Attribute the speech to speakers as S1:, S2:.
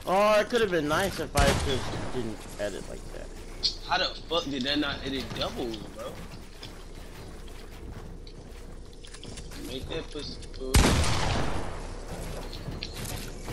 S1: Oh, it could have been nice if I just didn't edit like that.
S2: How the fuck did that not edit doubles, bro? Make that pussy food.